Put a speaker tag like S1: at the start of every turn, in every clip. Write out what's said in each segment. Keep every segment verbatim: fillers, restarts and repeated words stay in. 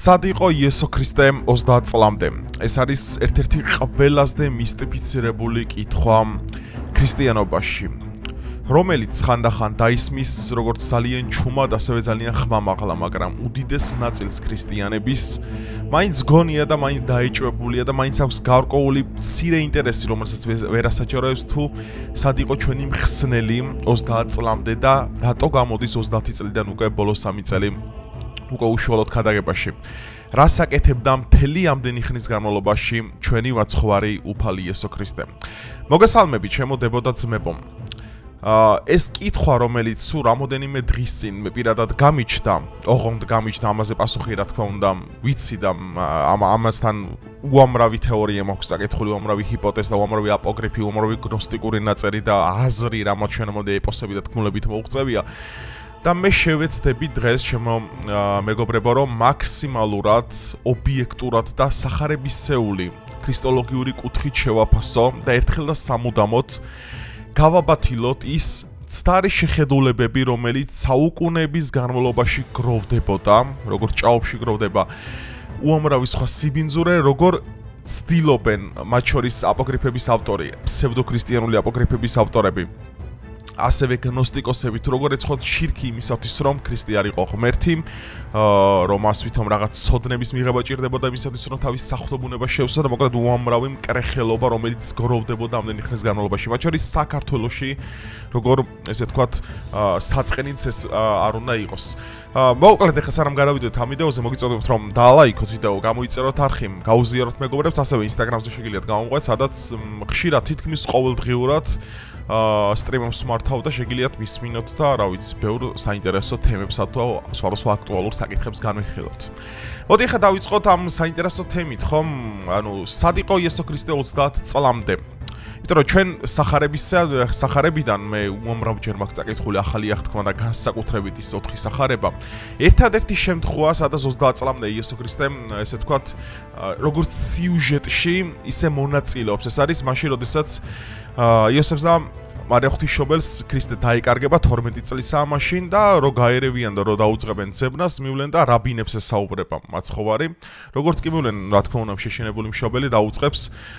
S1: სად იყო იესო ქრისტე ოცდაათ წლამდე? ეს არის ერთ-ერთი ყველაზე მისტიფიცირებული კითხვა ქრისტიანობაში, რომელიც ხანდახან დაისმის როგორც ძალიან ჩუმად, ასევე ძალიან ხმამაღლა, მაგრამ უდიდეს ნაწილს ქრისტიანების მაინც გონია და მაინც დაეჭვებულია და მაინც აქვს გარკვეული მცირე ინტერესი, რომელსაც ვერ ასაჩერებს თუ სად იყო ჩვენი მხსნელი ოცდაათ წლამდე და რატო გამოდის ოცდაათი წლიდან უკვე ბოლო სამი წელი უკვე უშუალოდ ქადაგებაში. რას აკეთებდა მთელი ამდენი ხნის განმავლობაში ჩვენი ვაცხოვარი უფალი იესო ქრისტე? მოგესალმებით, ჩემო დებო და ძმებო. ეს კითხვა, რომელიც სულ რამოდენიმე დღის წინ მე პირადად გამიჩნდა, ოღონდ გამიჩნდა, ამაზე პასუხი რა თქმა უნდა ვიცი და ამასთან უამრავი თეორია მაქვს საკითხული, უამრავი ჰიპოთეზა და უამრავი აპოკრიფი, უამრავი გნოსტიკური ნაწერი და აზრი, რამაც ჩვენამდე ეპოსები და თქმულებით მოუღწევია. და მე შევეცდები დღეს ჩემო მეგობრებო, რომ მაქსიმალურად ობიექტურად და სახარებისეული ქრისტოლოგიური კუთხით შევაფასო და ერთხელ და სამუდამოდ გავაბათილოთ ის ცდარი შეხედულებები, რომელიც საუკუნეების განმავლობაში გროვდებოდა, როგორც ჭაობში გროვდება უამრავი სხვა სიბინძურე, როგორ ცდილობენ მათ შორის აპოკრიფების ავტორი, ფსევდოქრისტიანული აპოკრიფების ავტორები, ასევე გნოსტიკოსები, თუ როგორ ეცხოთ შირქი იმისათვის, რომ ქრისტე არ იყო ღმერთი, რომ მას ვითომ რაღაც ცოდნების მიღება ჭირდებოდა იმისათვის, რომ თავის საღვთო ბუნება შევსვა და მოკლედ უამრავი მკრეხელობა, რომელიც გროვდებოდა ამდენი ხნის განმავლობაში. მათ შორის საქართველოში, როგორ ესე ვთქვათ, საწყენიც ეს არ უნდა იყოს. მოკლედ ახლა სანამ გადავიდეთ ამ ვიდეოზე, მოგიწოდებთ რომ დაალაიქოთ ვიდეო, გამოიწეროთ არხი, გაუზიაროთ მეგობრებს, ასევე ინსტაგრამზე შეგიძლიათ გამოვყვეთ, სადაც ხშირად თითქმის ყოველდღიურად სტრიმებს მართავ და შეგიძლიათ მისმინოთ და რა ვიცი, ბევრ საინტერესო თემებსა თუ სხვადასხვა აქტუალურ საკითხებს განვიხილოთ. მოდი ახლა დავიწყოთ ამ საინტერესო თემით, ხომ? ანუ სად იყო იესო ქრისტე ოცდაათ წლამდე? იმიტომ რომ ჩვენ სახარებისა სახარებიდან მე უამრავჯერ მაქვს წაკითხული ახალი აღთქმა და განსაკუთრებით ის ოთხი სახარება. ერთადერთი შემთხვევა, სადაც ოცდაათ წლამდე იესო ქრისტე, ესე ვთქვათ, როგორც სიუჟეტში ისე მონაწილეობს. ეს არის მაშინ, როდესაც იოსებს და მარია ღვთისმშობელს ქრისტე დაიკარგება, თორმეტი წლისაა მაშინ და რო გაერევიან და რო დაუწყებენ ძებნას, მივლენ და რაბინებს ესაუბრება მაცხოვარი. როგორც კი მივლენ, რა თქმა უნდა, შეშინებული მშობელი დაუწყებს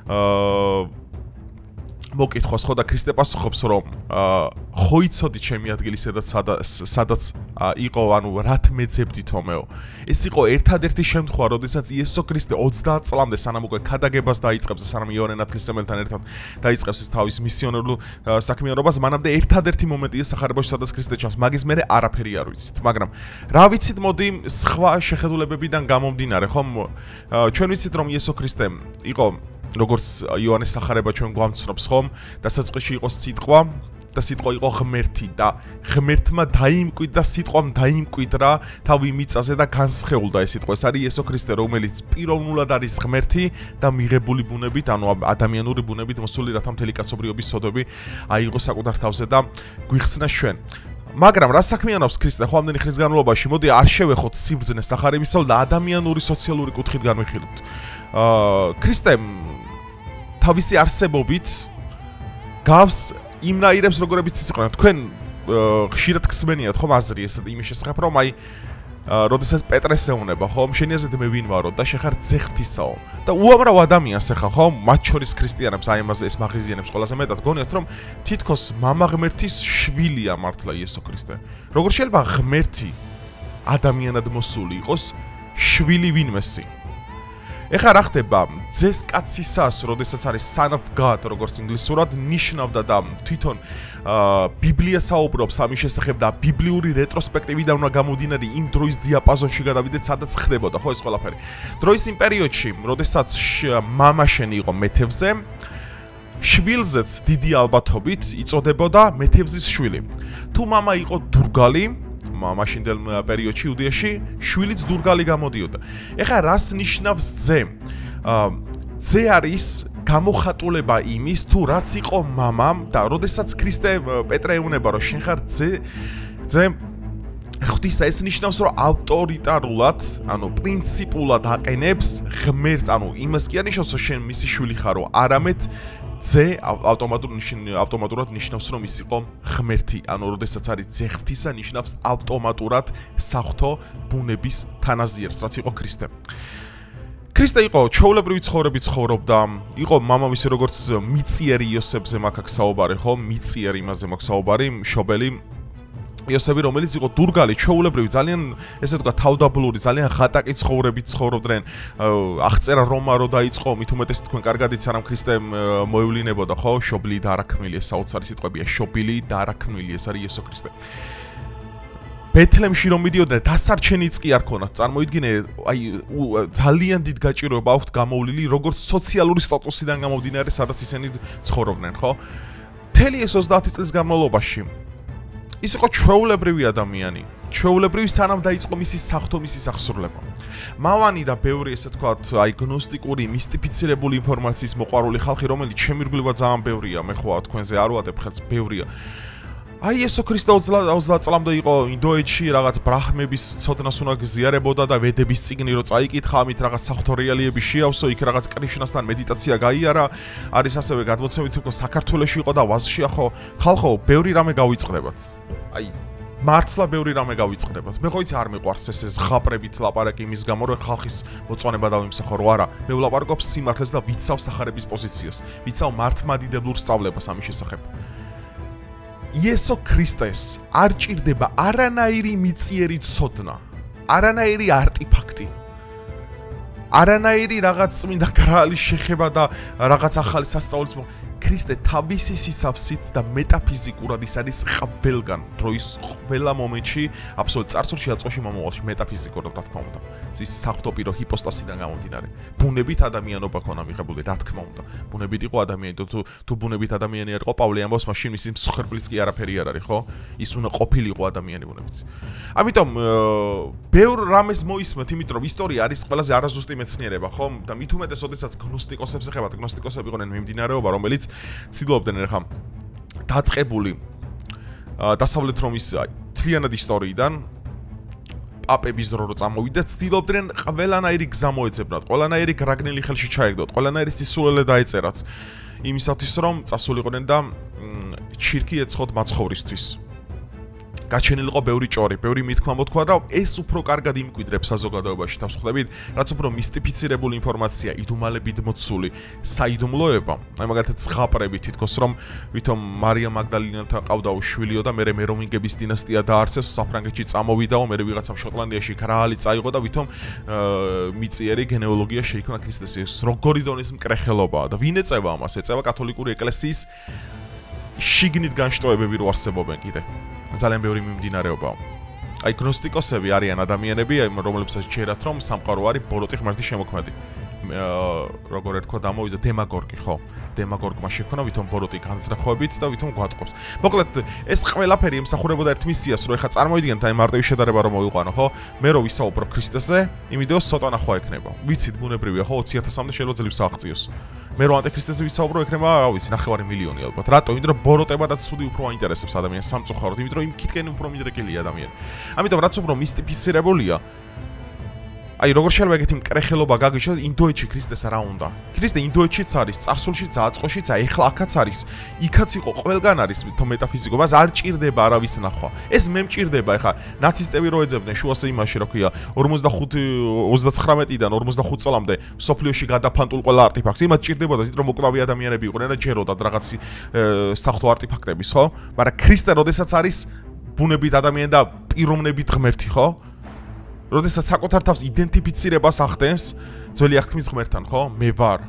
S1: მოკითხვას, ხო, და ქრისტე პასუხობს, რომ ხო იცოდი ჩემი ადგილი სადაც სადაც იყო, ანუ რათ მეძებდითომეო. ეს იყო ერთადერთი შემთხვევა, როდესაც იესო ქრისტე ოცდაათ წლამდე, სანამ უკვე ქადაგებას დაიწყებს და სანამ იოანე ნათლისმცემელთან ერთად დაიწყებს ეს თავის მისიონერულ საქმიანობას, მანამდე ერთადერთი მომენტია სახარებაში, სადაც ქრისტე ჩანს. მაგის მერე არაფერი არ ვიცით, მაგრამ რა ვიცით, მოდი სხვა შეხედულებებიდან გამომდინარე, ხომ? ჩვენ ვიცით, რომ იესო ქრისტე იყო როგორც იოანეს სახარება ჩვენ გვამცნობს, ხომ? დასაწყისში იყო სიტყვა და სიტყვა იყო ღმერთი და ღმერთმა დაიმკვიდრა, სიტყვამ დაიმკვიდრა თავი მიწაზე და განსხეულდა ეს სიტყვა. ეს არის იესო ქრისტე, რომელიც პიროვნულად არის ღმერთი და მიღებული ბუნებით, ანუ ადამიანური ბუნებით მოსული, რათა მთელი კაცობრიობის სოდები აიღოს საკუთარ თავზე და გვიხსნა ჩვენ. მაგრამ რა საქმიანობს ქრისტე ხო ამდენი ხნის განმავლობაში? მოდი არ შევეხოთ სიბრძნეს სახარებისაო და ადამიანური სოციალური კუთხით განვიხილოთ. ქრისტე თავისი არსებობით გავს იმნაირებს, როგორებიც იყვნენ. თქვენ ხშირად გსმენიათ ხომ აზრი ეს იმის შესახებ, რომ აი როდესაც პეტრეს ეუბნება, ხომ, შენი აზრით მე ვინ ვარო და შენ ხარ ძე ღვთისაო. და უამრავ ადამიანს ახლა ხომ, მათ შორის ქრისტიანებს აი ამაზე ეს მაღიზიანებს ყველაზე მეტად გონიათ, რომ თითქოს მამა ღმერთის შვილია მართლა იესო ქრისტე. როგორ შეიძლება ღმერთი ადამიანად მოსული იყოს შვილი ვინმესი? ეხლა რა ხდება? ძეს კაცისას, როდესაც არის son of God, როგორც ინგლისურად ნიშნავდა და თვითონ ბიბლია საუბრობს ამის შესახებ და ბიბლიური რეტროსპექტივიდან უნდა გამომდინარე იმ დროის დიაპაზონში გადავიდეთ, სადაც ხდებოდა ხო ეს ყველაფერი. დროის იმ პერიოდში, როდესაც მამა შენი იყო მეთევზე, შვილზეც დიდი ალბათობით იწოდებოდა მეთევზის შვილი. თუ მამა იყო დურგალი, მაშინდელ პერიოდში იუდეაში შვილიც დურგალი გამოდიოდა. ეხლა რას ნიშნავს ძე? ძე არის გამოხატულება იმის, თუ რაც იყო მამამ და როდესაც ქრისტე პეტრე ეუბნება, რომ შენ ხარ ძე, ძე ღვთისა, ეს ნიშნავს, რომ ავტორიტარულად, ანუ პრინციპულად აყენებს ღმერთს, ანუ იმას კი არ ნიშნავს, რომ შენ მისი შვილი ხარო, არამედ ძე ავტომატურად ნიშნავს რომ ის იყო ღმერთი, ანუ როდესაც არის ძე ღვთისა ნიშნავს ავტომატურად საღვთო ბუნების თანაზიერს, რაც იყო ქრისტე. ქრისტე იყო ჩვეულებრივი ცხოვრებით ცხოვრობდა, იყო მამამისი როგორც მიწიერი იოსებზე მაგ საუბარი, ხო? მიწიერი იმაზე მაგ საუბარი, მშობელი იოსები, რომელიც იყო დურგალი, ჩვეულებრივი, ძალიან ესე ვთქვა, თავდაბლური, ძალიან ღატაკი ცხოვრებით ცხოვრობდნენ. აღწერა რომა რო დაიწყო, მით უმეტეს თქვენ კარგად იცით, რამ ქრისტემ მოევლინებოდა, ხო? შობილი და არაქმნილი, ეს საოცარი სიტყვებია, შობილი და არაქმნილი, ეს არის იესო ქრისტე. ბეთლემში რომ მიდიოდნენ, დასარჩენიც კი არ ქონათ. წარმოიდგინე, აი ძალიან დიდ გაჭიროება აქვთ გამოვლილი, როგორც სოციალური სტატუსიდან გამომდინარე, სადაც ისინი ცხოვრობდნენ, ხო? მთელი ეს ოცდაათი წლის განმავლობაში ის იყო ჩვეულებრივი ადამიანი, ჩვეულებრივი სანამ დაიწყო მისი საღვთო, მისი სახსრვლება. მავანი და ბევრი ესე თქვათ, აი გნოსტიკური, მისტიფიცირებული ინფორმაციის მოყვარული ხალხი, რომელიც შემირგვლივად ძალიან ბევრია, მე ხო თქვენზე არ ვატებ ხელს, ბევრია. აი იესო ქრისტე ოცდაათ წლამდე იყო ინდოეთში, რაღაც ბრაჰმების ცოდნას უნდა გზიარებოდა და ვედების წიგნი რო წაიკითხა, ამით რაღაც საღვთო რეალიები შეავსო, იქ რაღაც კრიშნასთან მედიტაცია გაიარა, არის ასევე გადმოცემით უკვე საქართველოში იყო და ვაზშია ხო, ხალხო, ბევრი რამე გავიწყდებათ. აი მართლა ბევრი რამე გავიწყდებათ. მე ხო იცი არ მიყვარს ეს ზღაპრებით ლაპარაკი იმის გამო, რომ ხალხის მოწონება დავიმსახო, რო არა. მე ვლაპარაკობ სიმართლეს და ვიცავ სახარების პოზიციას. ვიცავ მართლმადიდებლურ სწავლებას ამის შესახებ. იესო ქრისტეს არ ჭირდება არანაირი მიწიერი ცოდნა, არანაირი არტიფაქტი, არანაირი რაღაც წმინდა გრაალის შეხება და რაღაც ახალი სასწაულის ქრისტე თავისი სისავსით და მეტაფიზიკურად ის არის ყველგან, დროის ყველა მომენტში, აბსოლუტურად წარსულში, აწმყოში, მომავალში, მეტაფიზიკურად, რა თქმა უნდა. ის საღვთო პირო ჰიპოსტასიდან გამომდინარე. ბუნებით ადამიანობა ქონა მიღებული, რა თქმა უნდა. ბუნებით იყო ადამიანი, თუ თუ ბუნებით ადამიანი არ იყო, პავლე ამბობს, მაშინ მისი მსხვერპლის კი არაფერი არ არის, ხო? ის უნდა ყოფილიყო ადამიანი ბუნებით. ამიტომ ბევრ რამეს მოისმენთ, იმიტომ რომ ისტორია არის ყველაზე არაზუსტი მეცნიერება, ხო? და მით უმეტეს, ოდესაც გნოსტიკოსებს ეხებათ, გნოსტიკოსები იყვნენ მიმდინარეობა, რომელიც ცდილობდნენ ახლა დაწყებული დასავლეთ რომის თლიანად ისტორიიდან პაპების დრო რო წამოვიდა, ცდილობდნენ ყველანაირი გზა მოეძებნათ, ყველანაირი გრაგნილი ხელში ჩაეგდოთ, ყველანაირი სისულელე დაეწერათ იმისათვის რომ წასულიყვნენ და ჩირკი ეცხოთ მაცხოვრისთვის. გაჩენილიყო ბევრი ჭორი, ბევრი მithქმა მოთქვა და ეს უფრო კარგად იმკვიდრებს საზოგადოებაში თავს ხვდებით, რაც უფრო მისტიფიცირებული ინფორმაცია, იდუმალებით მოცული, საიდუმლოება, აი მაგალითად ზღაპრები თითქოს რომ ვითომ მარია მაგდალინელთან ყავდაო შვილიო და მერე მეროვინგების დინასტია დაარსეს, საფრანგეთში წამოვიდაო, მერე ვიღაცამ შოტლანდიაში კრაალი წაიღო და ვითომ მიწიერი გენეოლოგია შეიქმნა ქრისტეს. ეს როგორი დონის მკრეხელობაა და ვინ ეწევა ამას? ეწევა კათოლიკური ეკლესიის შიგნით განშტოებები რო არსებობენ კიდე. ძალიან ბევრი მიმდინარეობაა. აი გნოსტიკოსები არიან ადამიანები, რომლებსაც ჯერათ რომ სამყარო არის ბოროტი ღმერთის შემოქმედი. როგორ ერქვა დამოვიდა დემაგორგი, ხო? დემაგორგმა შექმნა ვითომ ბოროტი განზრახვებით და ვითომ გვატყობს. მოკლედ ეს ყველაფერი ემსახურებოდა ერთ მისიას, რომ ეხა წარმოიდგინეთ აი მარტივი შედარება რომ მოიყვანო, ხო? მე რო ვისაუბრო ქრისტესზე, იმ ვიდეოს ცოტა ნახვა ექნება. ვიცით ბუნებრივია, ხო? ოცი ათასამდე შეიძლება ძლივს აღწიოს. მე რო ანტიქრისტესზე ვისაუბრო, ექნება, რა ვიცი, ნახევარი მილიონი ალბათ. რატო? იმიტომ რომ ბოროტება და ცუდი უფრო აინტერესებს ადამიანს სამწუხაროდ, იმიტომ რომ იმ კითკენ უფრო მიდრეკილია ადამიანი. ამიტომ რაც უფრო მისტიფიცირებულია, აი როგორ შეიძლება ეგეთი მკრეხელობა გაგიჩნდეს ინდოეთში ქრისტეს რა უნდა? ქრისტე ინდოეთშიც არის, წარსულშიც, აწყოშიც, ეხლა აქაც არის. იქაც იყო, ყველგან არის თო მეტაფიზიკა, მას არ ჭირდება არავის ნახვა. ეს მე მჭირდება, ეხლა ნაცისტები რო ეძებდნენ შუასე იმაში, რა ქვია, ორმოცდახუთი ოცდაცხრამეტიდან ორმოცდახუთ წლამდე სოფლიოში გადაფანტულ ყველა არტიფაქტს. იმათ ჭირდებოდა, თვითონ მოკლავი ადამიანები იყვნენ და ჯეროდათ რაღაც საღვთო არტიფაქტების, ხო? მაგრამ ქრისტე როდესაც არის ბუნებით ადამიანი და პიროვნებით ღმერთი, ხო? როდესაც საკუთარ თავს იდენტიფიცირებას ახდენს ძველი აღთქმის ღმერთთან, ხო? მე ვარ.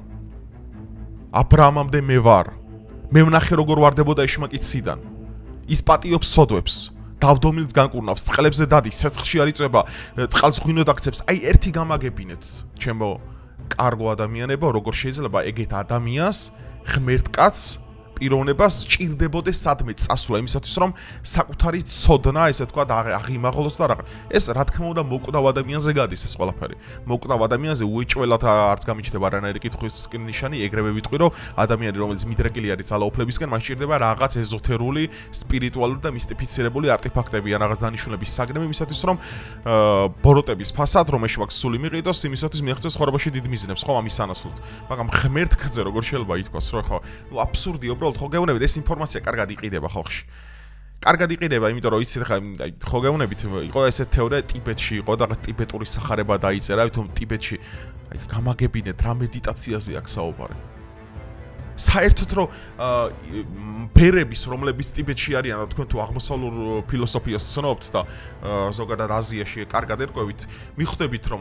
S1: აბრაამამდე მე ვარ. მე ვნახე როგორ ვარდებოდა ეშმაკიციდან. ის პატიობს სოდვებს, დავდომილს განკურნავს, წყლებზე დადის, სეცხლში არ იწვება, წყალს ღვინოდ აქცევს. აი ერთი გამაგებინეთ, ჩემო კარგო ადამიანებო, როგორ შეიძლება ეგეთ ადამიანს ღმერთკაც პიროვნებას სჭირდებოდეს სადმე წასვლა იმისათვის რომ საკუთარი ცოდნა ესე თქვა აღიმაღლოს და რა. ეს რა თქმა უნდა მოკვდავ ადამიანზე გადის ეს ყველაფერი. მოკვდავ ადამიანზე უეჭველად არც გამიჩნდება არანაირი კითხვის ნიშანი, ეგრევე ვიტყვი რომ ადამიანი რომელიც მიდრეკილი არის ძალაუფლებისკენ, მას სჭირდება რაღაც ეზოთერული, სპირიტუალური და მისტიფიცირებული არტეფაქტები ან რაღაც დანიშნულების საგნები იმისათვის რომ ბოროტების ფასად რომ ეშ მაქვს სული მიყიდოს, იმისათვის მიაღწევს ცხოვრებაში დიდ მიზნებს, ხო ამის სანაცვლოდ. მაგრამ ღმერთ გრძე როგორ შეიძლება ითქვას, რომ ხო, ნუ აბსურდია უბრალოდ ხო გეუბნებით ეს ინფორმაცია კარგად იყიდება ხალხში. კარგად იყიდება, იმიტომ რომ იცით ხა ხო გეუბნებით იყო ესეთ თეორია ტიბეტში იყო და ტიბეტური სახარება დაიწერა, თუმ ტიბეტში აი გამაგებინეთ რა მედიტაციაზე აქვს საუბარი. საერთოდ რომ ბერების რომლებიც ტიბეტში არიან და თქვენ თუ აღმოსავლურ ფილოსოფიას ცნობთ და ზოგადად აზიაში კარგად ერკვევით, მიხვდებით რომ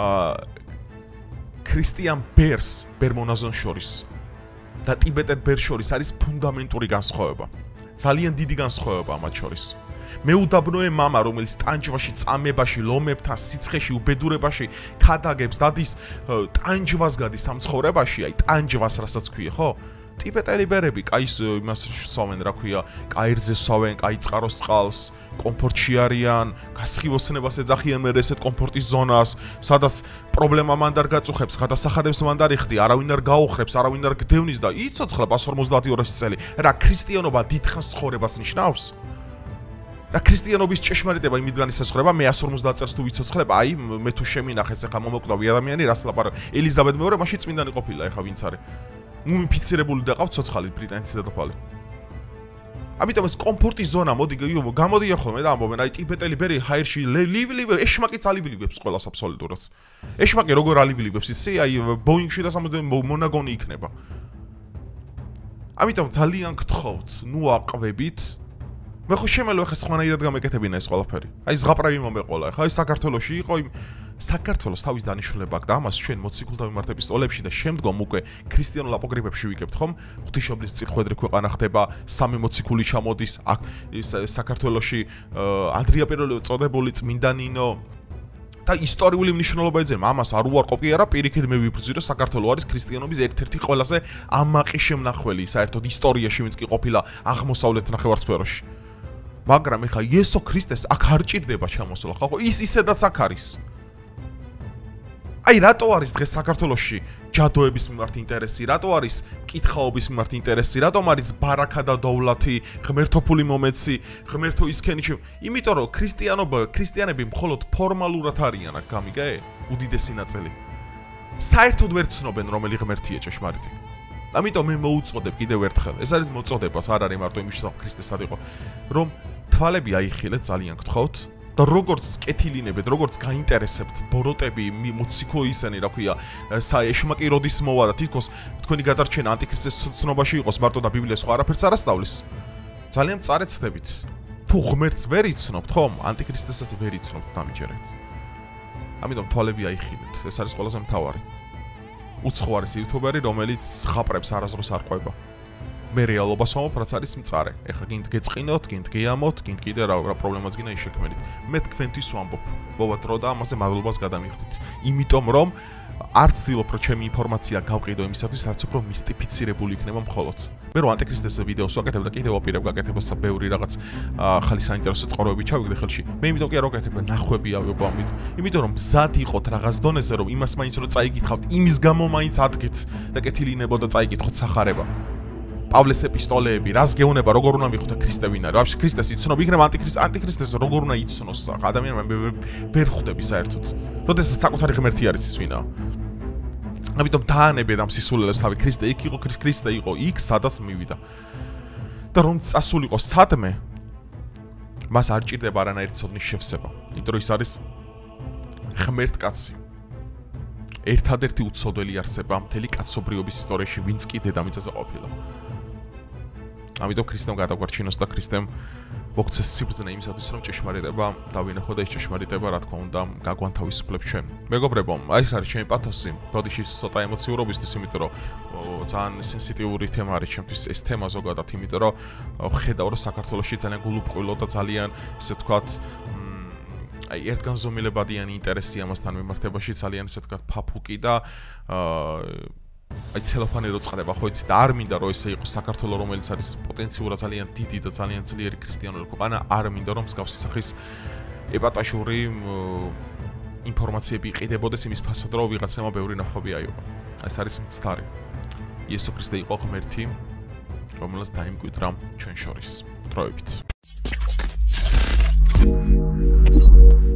S1: ქრისტიან ბერს ბერმონაზონს შორის და ტიბეტელ ბერს შორის არის ფუნდამენტური განსხვავება. ძალიან დიდი განსხვავება მათ შორის. მეუდაბნოე მამა, რომელიც ტანჯვაში, წამებაში, ლომებთან, სიცხეში, უბედურებაში ქადაგებს, დადის ტანჯვას გადის ამ ცხოვრებაში, აი ტანჯვას რასაც ქვია, ხო? ტიბეტელი ბერები, კაი იმას სვავენ, რა ქვია, კაირზე სვავენ, კაი წყაროს წყალს, კომფორტში არიან, გასხივოსნებას ეძახიან მე ესეთ კომფორტის ზონას, სადაც პრობლემა მანდ არ გაწუხებს, გადასახადებს მანდ არ იხდი, არავინ არ გაუხრებს, არავინ არ გდევნის და იცოცხლებ one hundred forty-two წელი. რა ქრისტიანობა დიდხანს ცხოვრებას ნიშნავს? რა ქრისტიანობის ჭეშმარიტება იმიდან ისესხრება, მე one hundred forty წელს თუ ვიცოცხლებ, აი მე თუ შემინახეს ახლა მომოკვდავი ადამიანი, რას ლაპარაკ? ელიზაბეთ მეორე მაშინ წმინდანი ყოფილა, ახლა ვინც არის? მუმიფიცირებული და ყავთ ცოცხალი ბრიტანეთის დედოფალი. ამიტომ ეს კომფორტის ზონა, მოდი გამოდია ხოლმე და ამბობენ, აი ტიბეტელი ბერი ჰაერში ლივ-ლივ ეშმაკიც ალიბლივებს ყველას აბსოლუტურად. ეშმაკი როგორ ალიბლივებს, იცი, აი ბოინგში და სამუდამოდ მონაგონი იქნება. ამიტომ ძალიან გთხოვთ, ნუ აყვებით. მე ხო შემელო ახლა სხვანაირად გამეკეთებინა ეს ყველაფერი. აი ზღაპრები მომეყოლა. ახლა ეს საქართველოში იყო იმ საქართველოს თავის დანიშნულება აქვს და ამას ჩვენ მოციქულთა მიმართების სტოლებში და შემდგომ უკვე ქრისტიანულ აპოკრიფებში ვიკებთ ხომ? ღვთისმშობლის წირხვედრი ქვეყანა ხდება, სამი მოციქული ჩამოდის აქ საქართველოში ანდრია პირველი წოდებული წმინდა ნინო და ისტორიული მნიშვნელობა ეძება. ამას არ უარყოფი არა, პირიქით მე ვიბრძვი რომ საქართველო არის ქრისტიანობის ერთ-ერთი ყველაზე ამაყი შემნახველი საერთოდ ისტორიაში ვინც კი ყოფილა აღმოსავლეთ ნახევარსფეროში. მაგრამ ეხა იესო ქრისტეს აქ არ ჭირდება ჩამოსვლა, ხო? ის ისედაც აქ არის. აი რატო არის დღეს საქართველოში ჯადოების მიმართ ინტერესი, რატო არის კითხაობის მიმართ ინტერესი, რატომ არის ბარაკა და დოვლათი, ღმერთოფული მომეცი, ღმერთო ისქენი, იმიტომ რომ ქრისტიანობა, ქრისტიანები მხოლოდ ფორმალურად არიან აქ, გამიგე? უდიდესი ნაწილი. საერთოდ ვერ ცნობენ რომელი ღმერთია ჭეშმარიტი. ამიტომ მე მოუწოდებ კიდევ ერთხელ, ეს არის მოწოდებას, არ არის მარტო იმის შესახებ ქრისტესად იყო, რომ თვალები აიხილეთ ძალიან გთხოვთ. და როგორც კეთილინებეთ, როგორც გაინტერესებთ ბოროტები, მოციქო ისენი, რა ქვია, ეშმაკი როდის მოვა და თითქოს თქვენი გადარჩენა ანტიქრისტეს ცნობაში იყოს, მარტო და ბიბლიას სხვა არაფერს არ ასწავლის. ძალიან წარეცდებით. თუ ღმერთს ვერ იცნობთ, ხომ? ანტიქრისტესაც ვერ იცნობთ, დამიჯერეთ. ამიტომ თვალები აიხილეთ, ეს არის ყველაზე მთავარი. უცხო არის იუთუბერი, რომელიც ხაპრებს არასდროს არ ყვება. მე რეალობას ვამბობ, რაც არის მწარე. ეხლა გინდ გეწყინოთ, გინდ გეამოთ, გინდ კიდე რა პრობლემაც გინდა იშექმერით. მე თქვენთვის ვამბობ, ბოვა დრო და ამაზე მადლობას გადამიხდით. იმიტომ რომ არ ვცდილობ რომ ჩემი ინფორმაცია გავყიდო იმისათვის, რაც უფრო მისტიფიცირებული იქნება მხოლოდ. მე რო ანტიქრისტეს ვიდეოს ვაკეთებ და კიდევ ვაპირებ გაკეთებას ბევრი რაღაც ახალი საინტერესო წყაროები ჩავიგდე ხელში. მე იმიტომ კი არ ვაკეთებ, ნახვები ავებამით. იმიტომ რომ მზად იყოთ რაღაც დონეზე, რომ იმას მაინც რო წაიგითხავთ, იმის გამო მაინც ადგეთ და კეთილინებო და წაიგითხოთ სახარება. პავლეს ეპისტოლეები, რას გეუნება, როგორ უნდა მიხოთ ქრისტე ვინ არის? ვაფშე ქრისტეს იცნობ, იქნება ანტიქრისტ ანტიქრისტეს როგორ უნდა იცნოს? ადამიანმა ვერ ხვდები საერთოდ. როდესაც საკუთარი ღმერთი არის ის ვინა. ამიტომ დაანებეთ ამ სისულელებს თავი ქრისტე იქ იყო, ქრისტე იყო იქ, სადაც მივიდა. და რომ წასულიყო სადმე, მას არ ჭირდება არანაირი ცოდნის შევსება. იმიტომ რომ ის არის ღმერთკაცი. ერთადერთი უცოდველი არსება მთელი კაცობრიობის ისტორიაში, ვინც კი დედამიწაზე ყოფილა. ამიტომ ქრისტემ გადაგვარჩინოს და ქრისტემ მოგცეს სიბრძნე იმისათვის, რომ ჭეშმარიტება დავინახო და ეს ჭეშმარიტება, რა თქმა უნდა, გაგვანთავისუფლებს ჩვენ. მეგობრებო, აი ეს არის ჩემი პათოსი, ბოდიში ცოტა ემოციურობისთვის, იმიტომ რომ ძალიან სენსიტიური თემა არის ჩემთვის ეს თემა ზოგადად, იმიტომ რომ ვხედავ, რომ საქართველოში ძალიან გულუბრყვილო და ძალიან, ესე ვთქვათ, აი ერთგანზომილებადიანი ინტერესი ამასთან მიმართებაში ძალიან ესე ვთქვათ ფაფუკი და აი ცელოფანი რო წდება, ხო იცი და არ მინდა რომ ესე იყოს საქართველოს, რომელიც არის პოტენციურად ძალიან დიდი და ძალიან ძლიერი ქრისტიანული ქვეყანა, არ მინდა რომ მსგავსი სახის ეპატაშური ინფორმაციები იყიდებოდეს იმის ფასად, რომ ვიღაცემა ბევრი ნახვები აიღო. ეს არის მცდარი. იესო ქრისტე იყო ღმერთი, რომელსაც დაიმკვიდრა ჩვენ შორის. დროებით.